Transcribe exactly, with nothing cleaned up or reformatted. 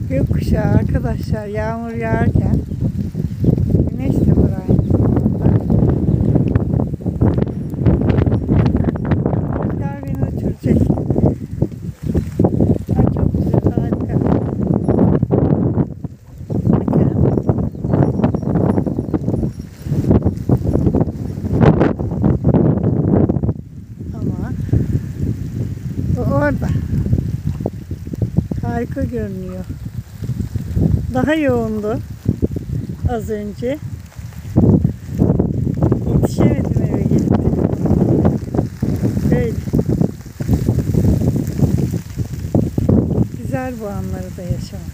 Gökkuşağı arkadaşlar, yağmur yağarken güneş de var aynı zamanda. Rüzgar beni uçuracak. Ay çok güzel, harika. Bakın. Ama o orada. Harika görünüyor. Daha yoğundu az önce. Yetişemedim eve gelip. Böyle. Güzel bu anları da yaşamak.